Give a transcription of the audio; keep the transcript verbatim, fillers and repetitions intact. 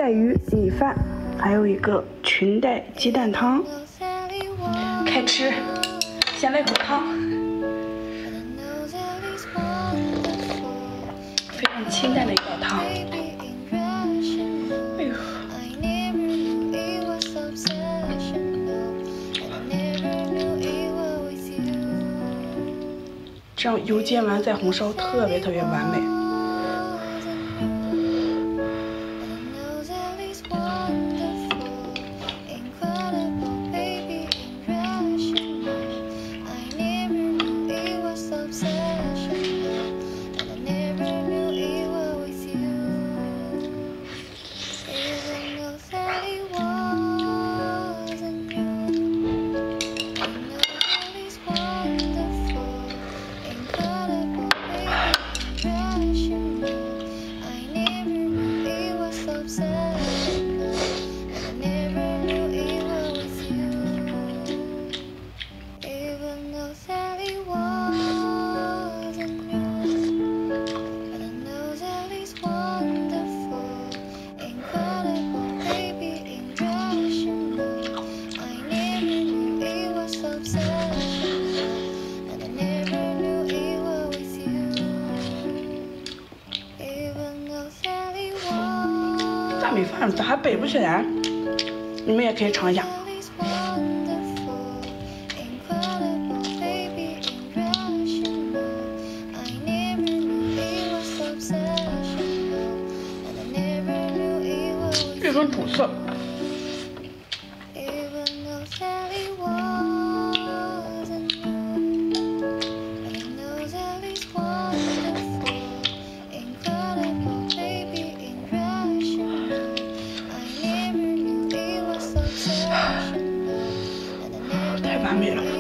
带鱼米饭，还有一个裙带鸡蛋汤。开吃，先来口汤，非常清淡的一道汤。哎呦，这样油煎完再红烧，特别特别完美。 大米饭咋还背不起来？你们也可以尝一下。这种主色。 太完美了。